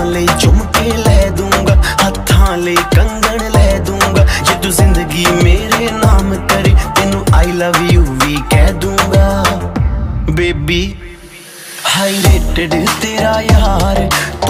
ਲਈ झुमके लै दूंगा, हत्थां ਲਈ कंगन लै दूंगा। जे तू जिंदगी मेरे नाम करे तेनू आई लव यू भी कह दूंगा। बेबी हाई रेटेड तेरा यार